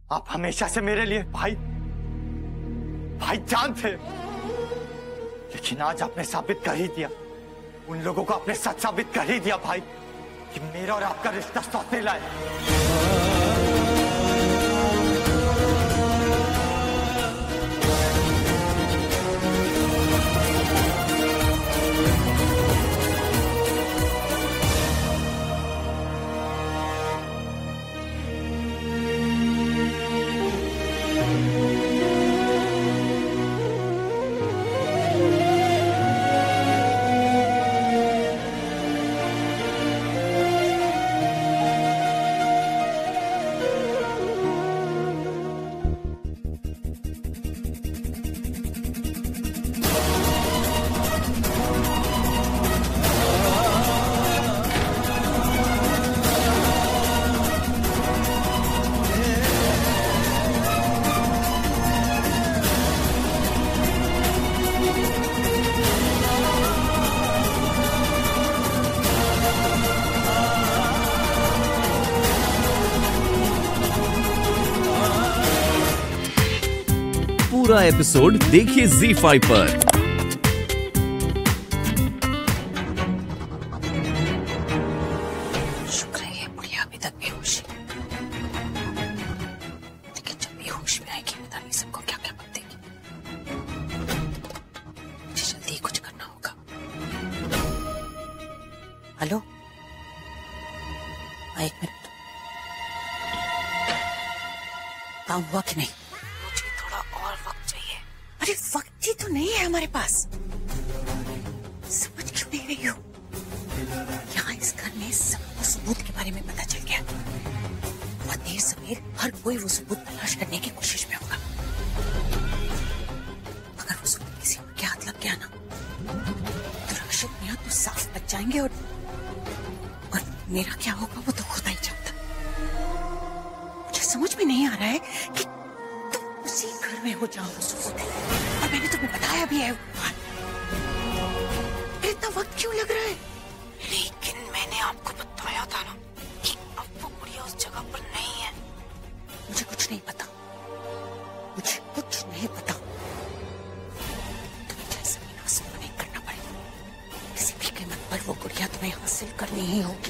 आप हमेशा से मेरे लिए भाई जान थे, लेकिन आज आपने साबित कर ही दिया, उन लोगों को आपने सच साबित कर ही दिया भाई कि मेरा और आपका रिश्ता सौतेला है। पूरा एपिसोड देखिए ZEE5 पर। शुक्र है ये बुढ़िया अभी तक बेहोश है, लेकिन जब बेहोश में आएगी पता नहीं सबको क्या क्या बतेगी। मुझे जल्दी ही कुछ करना होगा। हेलो, एक मिनट, काम हुआ कि नहीं? अरे वक्त ही तो नहीं है हमारे पास। समझ क्यों नहीं रही हो? यहाँ इस घर में सबको सबूत के बारे में पता चल गया। बहुत देर सवेर हर कोई वो सबूत तलाश करने की कोशिश में होगा। अगर वो सबूत किसी और के हाथ लग गया ना, तो राशिद मियां तो साफ बच जाएंगे और मेरा क्या होगा वो तो खुदा ही जानता। मुझे समझ में नहीं आ रहा है कि उसी घर में हो जाओ सबूत, और मैंने तुम्हें बताया भी है। इतना वक्त क्यों लग रहा है? लेकिन मैंने आपको बताया था ना कि अब वो बुढ़िया उस जगह पर नहीं है। मुझे कुछ नहीं पता, मुझे कुछ नहीं पता। तुम्हें चाहे जमीन आसमान नहीं करना पड़ेगा, किसी भी कीमत पर वो बुढ़िया तुम्हें हासिल करनी ही होगी।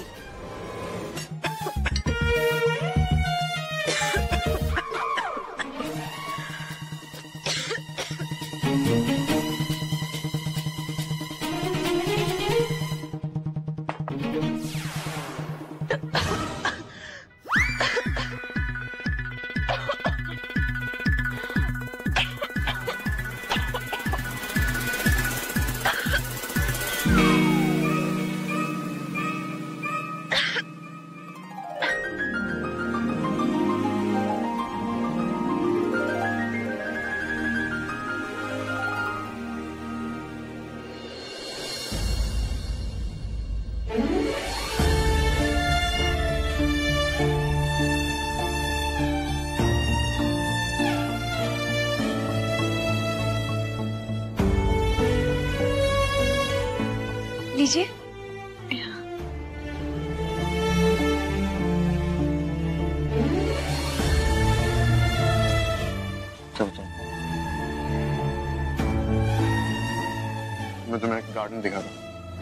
लीजिए। मैं तुम्हें एक गार्डन दिखा दूं।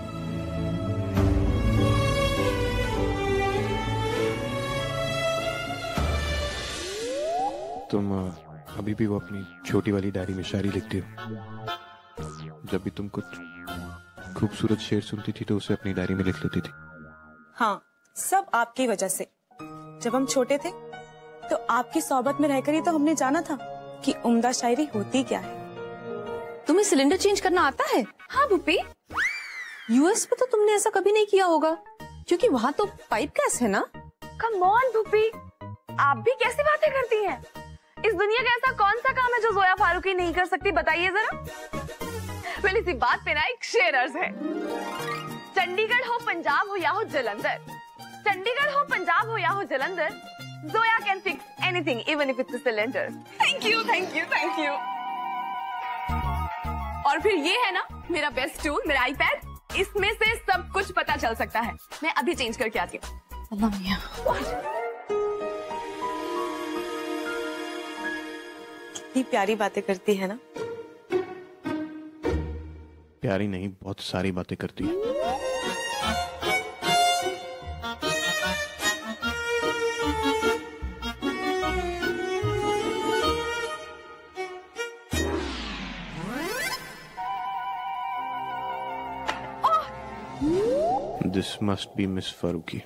तुम अभी भी वो अपनी छोटी वाली डायरी में शायरी लिखती हो? जब भी तुम कुछ खूबसूरत शेर सुनती थी तो उसे अपनी डायरी में लिख लेती थी। हाँ, सब आपकी वजह से। जब हम छोटे थे तो आपकी सोहबत में रहकर ही तो हमने जाना था कि उम्दा शायरी होती क्या है। तुम्हें सिलेंडर चेंज करना आता है? हाँ भूपी, यूएस में तो तुमने ऐसा कभी नहीं किया होगा, क्योंकि वहाँ तो पाइप गैस है ना। कम ऑन भूपी, आप भी कैसी बातें करती हैं? इस दुनिया का ऐसा कौन सा काम है जो जोया फारूकी नहीं कर सकती, बताइए जरा। well, इसी बात पे ना एक शेर अर्ज है। चंडीगढ़ हो, पंजाब हो या हो जलंधर, चंडीगढ़ हो, पंजाब हो या हो Jalandhar, Zoya can fix anything even if it's a cylinder. Thank you, thank you, thank you. और फिर ये है ना मेरा बेस्ट टूल, मेरा आईपैड, इसमें से सब कुछ पता चल सकता है। मैं अभी चेंज करके आती हूँ। अल्लाह मियां। कितनी प्यारी बातें करती है ना। प्यारी नहीं, बहुत सारी बातें करती है। This must be Miss Faruqi.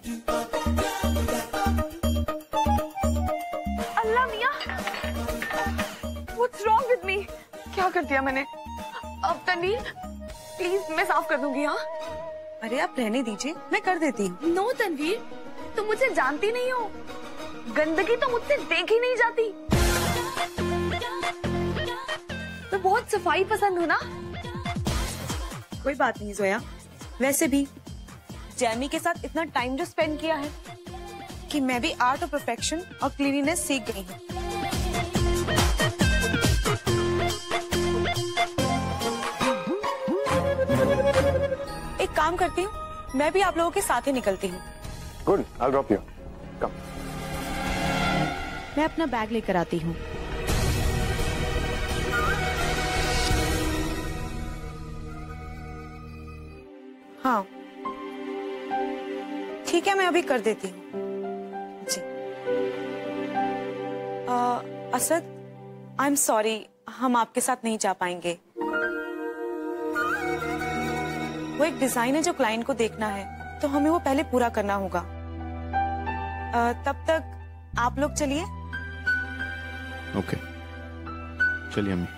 Allah Miyan, What's wrong with me? क्या कर दिया मैंने? अब तनवीर, प्लीज मैं साफ कर दूंगी। हाँ, अरे आप रहने दीजिए, मैं कर देती हूँ। नो तनवीर, तुम मुझे जानती नहीं हो, गंदगी तो मुझसे देखी नहीं जाती। मैं बहुत सफाई पसंद हूँ ना। कोई बात नहीं जोया, वैसे भी जैमी के साथ इतना टाइम जो स्पेंड किया है कि मैं भी आर्ट ऑफ परफेक्शन और क्लीनिनेस सीख गई हूँ। एक काम करती हूँ, मैं भी आप लोगों के साथ ही निकलती हूँ। Good, I'll drop you. Come. मैं अपना बैग लेकर आती हूँ। हाँ ठीक है, मैं अभी कर देती हूँ जी। असद, आई एम सॉरी, हम आपके साथ नहीं जा पाएंगे। वो एक डिजाइन है जो क्लाइंट को देखना है, तो हमें वो पहले पूरा करना होगा। तब तक आप लोग चलिए। ओके, चलिए अम्मी।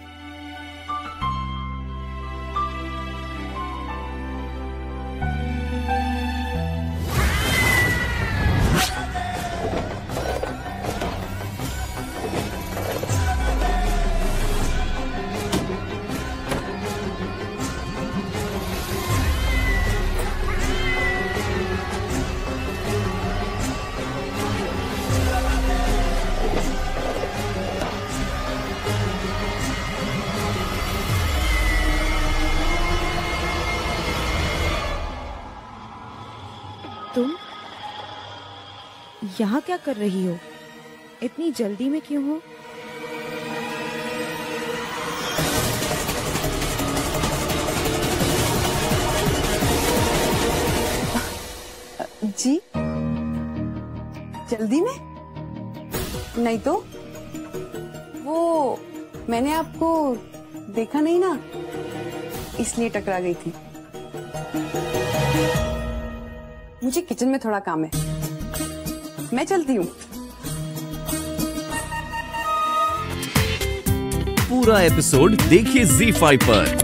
तुम यहाँ क्या कर रही हो? इतनी जल्दी में क्यों हो? जी जल्दी में? नहीं तो वो मैंने आपको देखा नहीं ना, इसलिए टकरा गई थी। मुझे किचन में थोड़ा काम है, मैं चलती हूँ। पूरा एपिसोड देखिए ZEE5 पर।